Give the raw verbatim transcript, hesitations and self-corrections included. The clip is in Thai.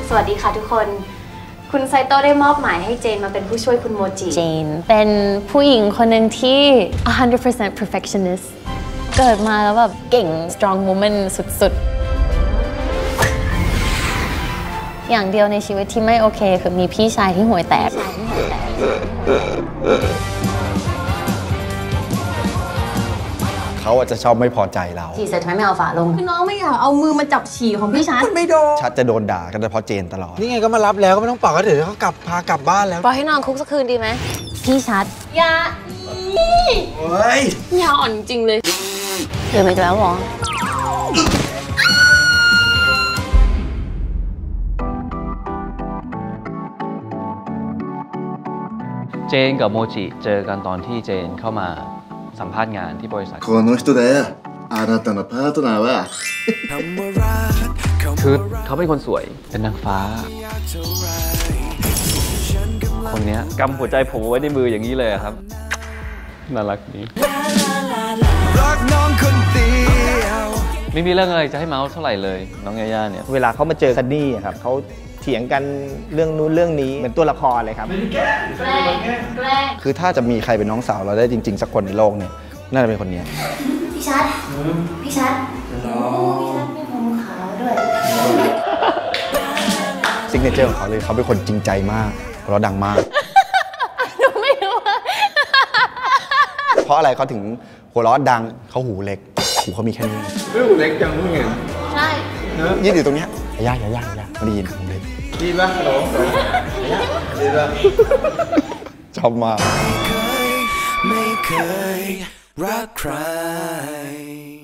สวัสดีค่ะทุกคนคุณไซโต้ได้มอบหมายให้เจนมาเป็นผู้ช่วยคุณโมจิเจนเป็นผู้หญิงคนหนึ่งที่ one hundred percent perfectionist เกิดมาแล้วแบบเก่ง strong woman สุดๆอย่างเดียวในชีวิตที่ไม่โอเคคือมีพี่ชายที่ห่วยแตกเขาอาจจะชอบไม่พอใจเราฉี่เสร็จทำไมไม่เอาฝาลงคือน้องไม่อยากเอามือมาจับฉี่ของพี่ชัดไม่โดนชัดจะโดนด่ากันเฉพาะเจนตลอดนี่ไงก็มารับแล้วก็ไม่ต้องเป่าก็เดี๋ยวเขากลับพากลับบ้านแล้วปล่อยให้นอนคุกสักคืนดีไหมพี่ชัดอย่าเฮ้ยอย่าอ่อนจริงเลยเดี๋ยวไม่แล้วหรอเจนกับโมจิเจอกันตอนที่เจนเข้ามาสัมภาษณ์งานที่บริษัทこの人だよあなたのパートナーはคือเขาเป็นคนสวยเป็นนางฟ้าคนนี้กำหัวใจผมไว้ในมืออย่างนี้เลยครับน่ารักนี้ไม่มีเรื่องอะไรจะให้เมาส์เท่าไหร่เลยน้องยาย่าเนี่ยเวลาเขามาเจอซันนี่ครับเขาเถียงกันเรื่องนู้นเรื่องนี้เหมือนตัวละครเลยครับแกล้งแกล้งคือถ้าจะมีใครเป็นน้องสาวเราได้จริงๆสักคนในโลกเนี่ยน่าจะเป็นคนนี้พี่ชัดพี่ชัดโอ้พี่ชัดมีผมขาวด้วยซิกเนเจอร์ของเขาเลยเขาเป็นคนจริงใจมากเราดังมากหนูไม่รู้เพราะอะไรเขาถึงหัวเราะดังเขาหูเล็กหูเขามีแค่นี้หูเล็กจังมึงเห็นใช่ยืนอยู่ตรงนี้ย่าย่าย่าย่าไม่ได้ยินหูเล็กดีป่ะฮัลโหลดีป่ะชอบมากไม่เคยรักใคร